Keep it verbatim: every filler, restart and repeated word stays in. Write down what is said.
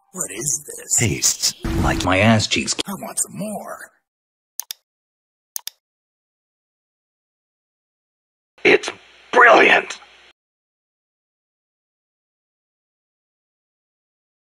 What is this? Tastes like my ass cheeks. I want some more. It's brilliant!